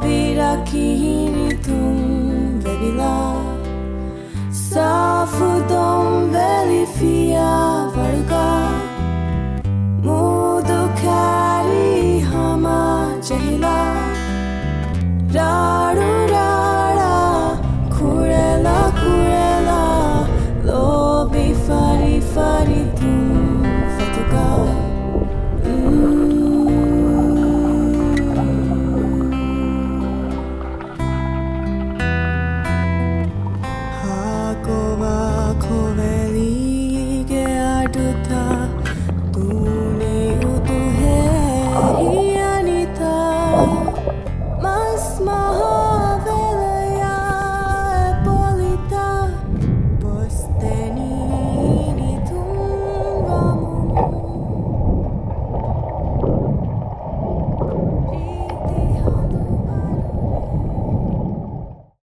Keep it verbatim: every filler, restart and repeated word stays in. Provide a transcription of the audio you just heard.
Pirakini tum vebila Safudom velifia varga Mudukari hama jahila Raru rara kurela kurela Lobi fari fari tum fatuka Smile.